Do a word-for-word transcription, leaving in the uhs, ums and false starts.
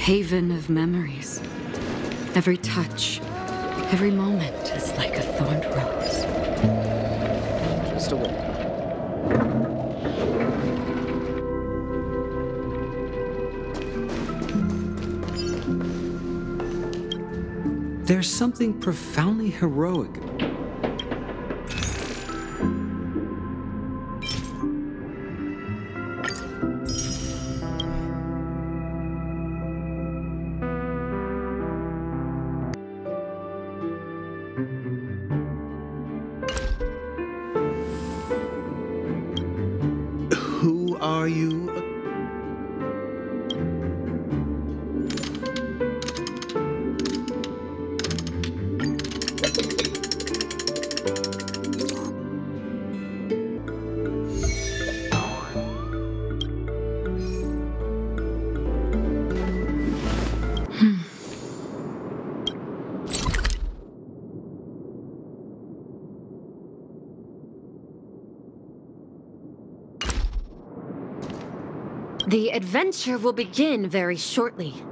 haven of memories. Every touch, every moment is like a thorned rose. Just a wait. There's something profoundly heroic. Who are you? The adventure will begin very shortly.